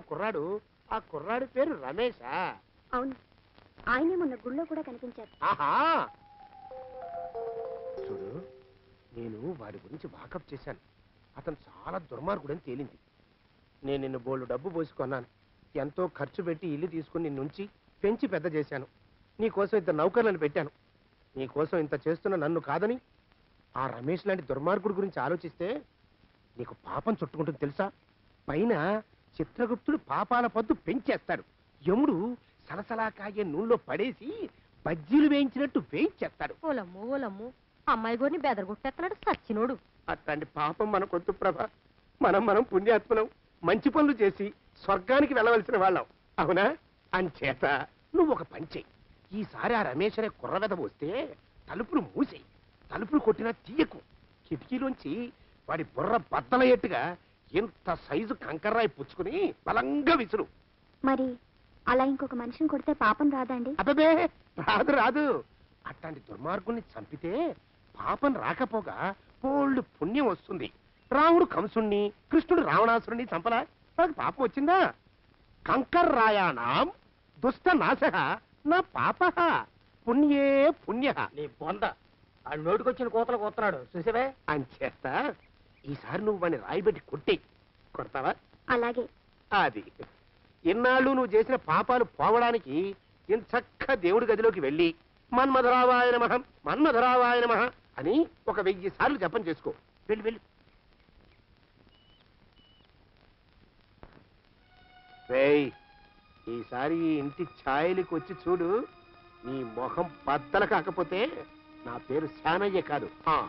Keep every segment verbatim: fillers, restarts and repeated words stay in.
కుర్రాడు, ఆ కుర్రాడి పేరు రమేశా? అవును, ఆయనే మొన్న గుళ్ళో కూడా కనిపించారు. ఆహా, చూడు, నేను వాడి గురించి వాకప్ చేశాను. అతను చాలా దుర్మార్గుడని తేలింది. నేను నిన్ను బోళ్ళు డబ్బు పోసుకున్నాను, ఎంతో ఖర్చు పెట్టి ఇల్లు తీసుకుని నిన్నుంచి పెంచి పెద్ద చేశాను. నీకోసం ఇంత నౌకర్లను పెట్టాను. నీకోసం ఇంత చేస్తున్న నన్ను కాదని ఆ రమేష్ లాంటి దుర్మార్గుడి గురించి ఆలోచిస్తే నీకు పాపం చుట్టుకుంటుంది తెలుసా? పైన చిత్రగుప్తుడు పాపాల పద్దు పెంచేస్తాడు, యముడు సలసలా కాగే నూనెలో పడేసి బజ్జీలు వేయించినట్టు వేయించేస్తాడు. ఓలమ్ము ఓలమ్ము, అమ్మాయి గోరిని బెదరగొట్టేస్తున్నాడు సచ్చినోడు. అట్లాంటి పాపం మనకొద్దు ప్రభ. మనం మనం పుణ్యాత్మలం, మంచి పనులు చేసి స్వర్గానికి వెళ్ళవలసిన వాళ్ళం, అవునా? అంచేత నువ్వు ఒక పని చెయ్యి. ఈసారి ఆ రమేష్ అనే కుర్రవెద వస్తే తలుపులు మూసేయి. తలుపులు కొట్టినా తీయకు. కిటికీలోంచి వాడి బుర్ర బద్దలయ్యేట్టుగా ఇంత సైజు కంకర్రాయి పుచ్చుకుని బలంగా విసురు. మరి అలా ఇంకొక మనిషిని కొడితే పాపం రాదండి? అబ్బే, రాదు రాదు. అట్లాంటి దుర్మార్గుల్ని చంపితే పాపం రాకపోగా పోళ్ళు పుణ్యం వస్తుంది. రాముడు కంసుణ్ణి, కృష్ణుడు రావణాసురుణ్ణి చంపలా, నాకు పాపం వచ్చిందా? కంకర్రాయాణం దుష్ట నాశ నా పాప పుణ్యే పుణ్య. నీ బొంద ఆ నోటికొచ్చిన కోతలు కోతున్నాడు చూసావే. అంచేత ఈసారి నువ్వు వాడిని రాయిబెట్టి కొట్టి కొడతావా? అలాగే. అది ఇన్నాళ్ళు నువ్వు చేసిన పాపాలు పోవడానికి ఇంచక్క దేవుడి గదిలోకి వెళ్ళి మన్మధరావాయ నమః మన్మధరావాయ నమః అని ఒక వెయ్యి సార్లు జపం చేసుకో. వెళ్ళి వెళ్ళి వేయ్. ఈసారి ఈ ఇంటి ఛాయలికి వచ్చి చూడు, నీ మొహం బద్దల కాకపోతే నా పేరు శానయ్య కాదు.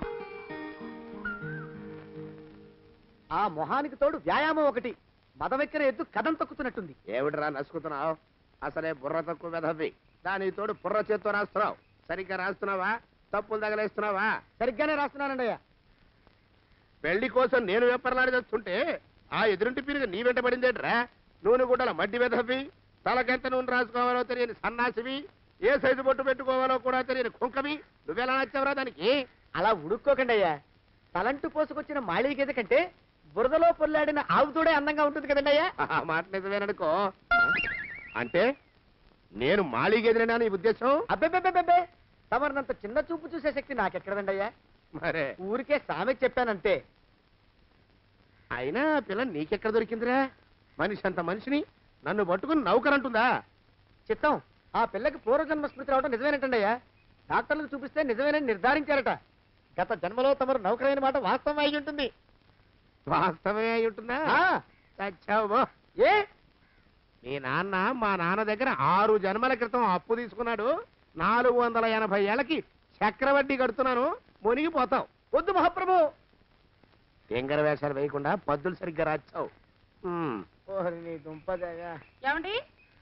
ఆ మొహానికి తోడు వ్యాయామం ఒకటి, మదవెక్కిన ఎద్దు కథం తొక్కుతున్నట్టుంది. ఏమిటిరా నసుకుతున్నావు? అసలే బుర్ర తక్కువ వెధవి. దాని తోడు బుర్ర చేత్తో రాస్తున్నావు. సరిగ్గా రాస్తున్నావా? తప్పులు తగలేస్తున్నావా? సరిగ్గానే రాస్తున్నానండి. పెళ్లి కోసం నేను వెప్పర్లాడి చేస్తుంటే ఆ ఎదురింటి పీరుగా నీ వెంట పడిందేట్రా? నూనె గుడ్డల మడ్డి వెధవి, తలకెంత నూనె రాసుకోవాలో తెలియని సన్నాసివి, ఏ సైజు బొట్టు పెట్టుకోవాలో కూడా తెలియని కుంకవి, నువ్వెలా నచ్చావురా దానికి? అలా ఉడుక్కోకండి అయ్యా. తలంటు పోసుకొచ్చిన మాళీ గేదె కంటే బురదలో పొల్లాడిన ఆవుతోడే అందంగా ఉంటుంది కదండి అయ్యా. ఆ మాట నిజమేననుకో. అంటే నేను మాళీగెదిరినా నీ ఉద్దేశం? అబ్బెబ్బెబ్బెబ్బే, తమరినంత చిన్న చూపు చూసే శక్తి నాకెక్కడదండి అయ్యా. మరే ఊరికే సామె చెప్పానంతే. అయినా పిల్ల నీకెక్కడ దొరికిందిరా? మనిషి అంత మనిషిని నన్ను పట్టుకుని నౌకరంటుందా? చిత్తం, ఆ పిల్లకి పూర్వజన్మ స్మృతి రావడం నిజమేనటండి అయ్యా. డాక్టర్లకు చూపిస్తే నిజమేనని నిర్ధారించారట. గత జన్మలో తమరు నౌకరైన మాట వాస్తవం అయి ఉంటుంది. వాస్తవమే అయి ఉంటుందా? చచ్చావు. ఏ మీ నాన్న మా నాన్న దగ్గర ఆరు జన్మల క్రితం అప్పు తీసుకున్నాడు. నాలుగు వందల ఎనభై ఏళ్ళకి చక్రవడ్డీ కడుతున్నాను, మునిగిపోతావు. వద్దు మహాప్రభు. ఎంగర వేషాలు వేయకుండా పద్దులు సరిగ్గా రాచావు. నీ దుంపదగా. ఏమండి?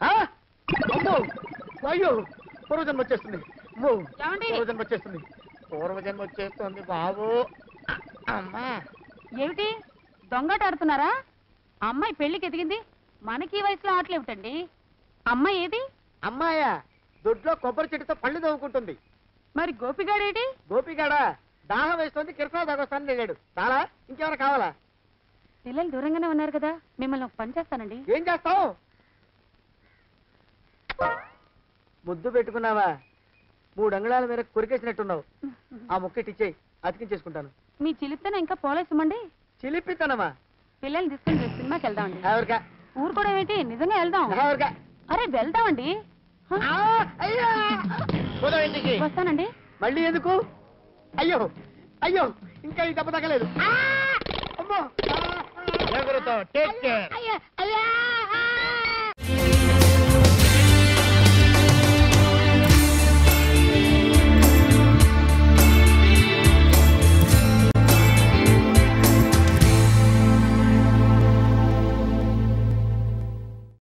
అయ్యో, పూర్వజన్మ వచ్చేస్తుంది. ఏమండి? పూర్వజన్మ వచ్చేస్తుంది. పూర్వజన్మ వచ్చేస్తుంది బాబు. అమ్మా, ఏమిటి దొంగట ఆడుతున్నారా? అమ్మాయి పెళ్లికి ఎదిగింది, మనకి ఈ వయసులో ఆటలేమిటండి? అమ్మాయి ఏది? అమ్మాయా దొడ్లో కొబ్బరి చెట్టుతో పళ్ళు తవ్వుకుంటుంది. మరి గోపిగాడేటి? గోపిగాడా దాహం వేస్తుంది, కిరసా దాగొస్తానని వెళ్ళాడు. చాలా ఇంకేమైనా కావాలా? పిల్లలు దూరంగానే ఉన్నారు కదా, మిమ్మల్ని ఒక పని చేస్తానండి. ఏం చేస్తావు? ముద్దు పెట్టుకున్నావా? మూడు అంగుళాల మేర కొరికేసినట్టున్నావు. ఆ ముక్కటి ఇచ్చేయి, అతికించేసుకుంటాను. మీ చిలిపితనం ఇంకా పోలేసమండి. చిలిపితనమా? పిల్లల్ని తీసుకుని రేపు సినిమాకి వెళ్దామండి. ఎవరికా? ఊరు కూడా ఏంటి, నిజంగా వెళ్దాం. ఎవరికా? అరే వెళ్దామండి. వస్తానండి. మళ్ళీ ఎందుకు? అయ్యో అయ్యో, ఇంకా ఈ దెబ్బ తగ్గలేదు. అమ్మో. Take care.